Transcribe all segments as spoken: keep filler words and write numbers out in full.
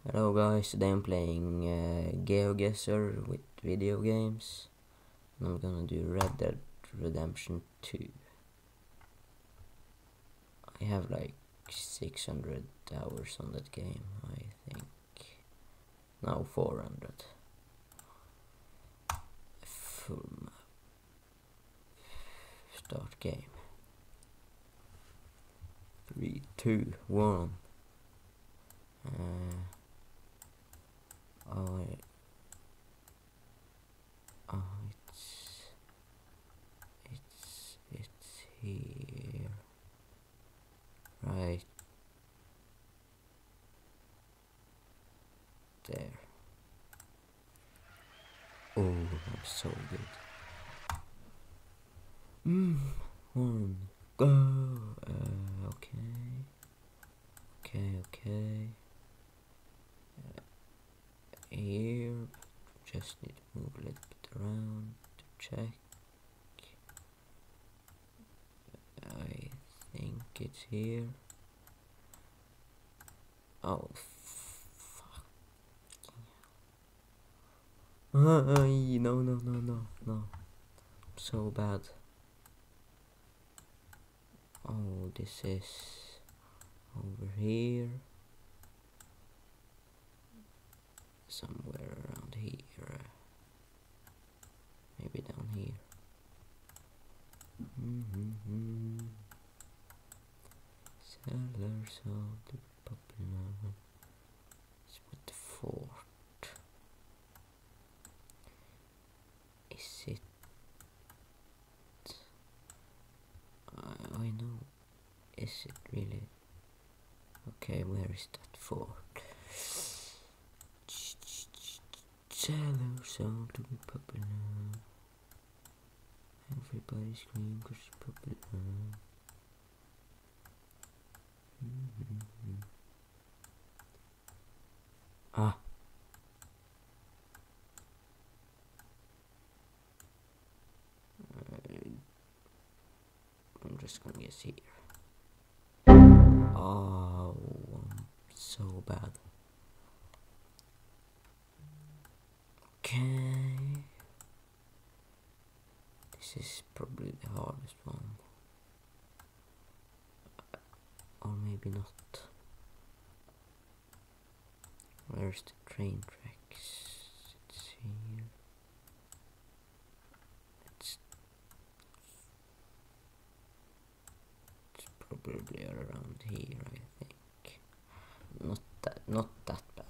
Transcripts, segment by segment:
Hello guys, today I'm playing uh, GeoGuessr with video games, and I'm gonna do Red Dead Redemption two. I have like six hundred hours on that game, I think. Now four hundred. Full map. Start game. Three, two, one. Uh, oh, I, oh, it's it's it's here, right there. Oh, I'm so good. Mm, one, go. Uh, okay, okay, okay. Uh, here, just need to move a little bit around to check. I think it's here. Oh, fuck. Uh, no, no, no, no, no. So bad. Oh, this is over here. Somewhere around here. Maybe down here. Mm-hmm. Sellers of the popular. It's with the fort. Is it? Uh, I know. Is it really? Okay, where is that fort? Sellers of to be popular. Everybody scream cause it's popular. Mm-hmm. Ah. Uh, I'm just gonna guess here. Oh, I'm so bad. Okay. This is probably the hardest one. Or maybe not. Where's the train tracks? It's here. It's, it's probably around here, I think. Not that, not that bad.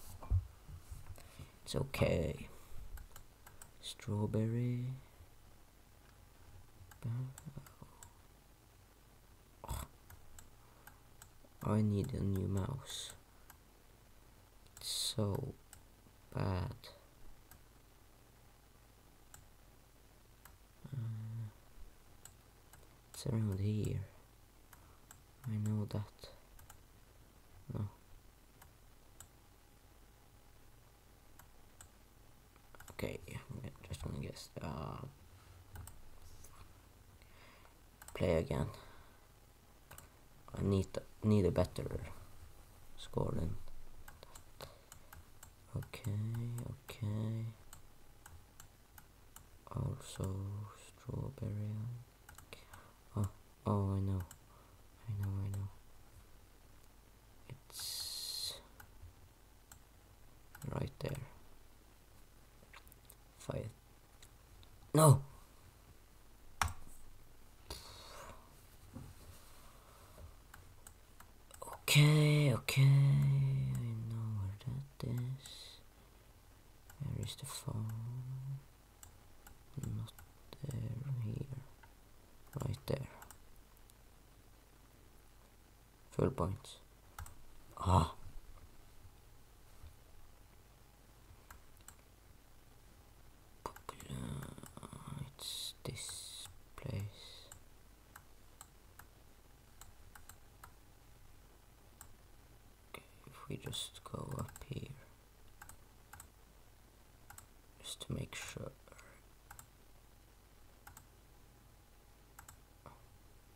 It's okay. Strawberry. Oh. I need a new mouse. It's so bad. Uh, it's around here. I know that. No. Okay, I'm just gonna guess. Uh, play again. I need a, need a better score than that. Okay, okay. Also strawberry. Oh, oh, I know. I know, I know. It's right there. Five. No! Okay, okay. I know where that is. Where is the farm? Not there, here. Right there. Full points. Ah. It's this place. Okay, if we just go up here. Just to make sure.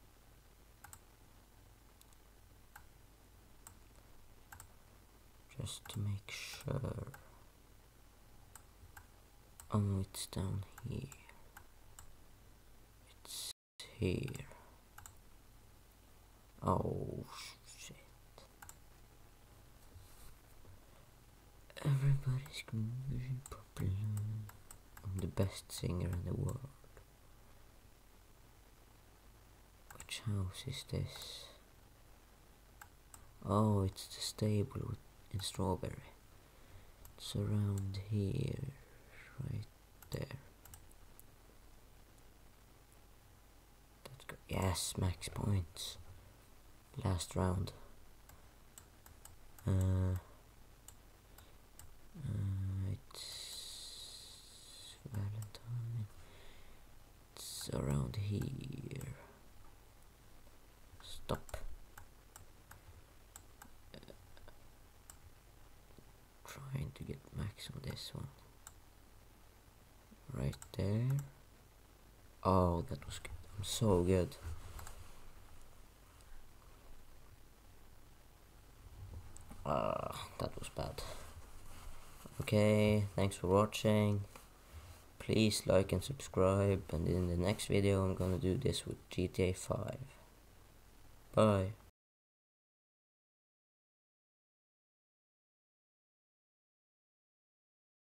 Just just to make sure. Oh, it's down here. It's here. Oh shit. Everybody's very popular. I'm the best singer in the world. Which house is this? Oh, it's the stable in Strawberry. It's around here, right there. That's good. Yes, max points. Last round. Uh, uh, it's Valentine. It's around here. Stop. Uh, trying to get max on this one. Right there. Oh, that was good. I'm so good. Ah, uh, that was bad. Okay, thanks for watching. Please like and subscribe, and in the next video I'm gonna do this with G T A five. Bye.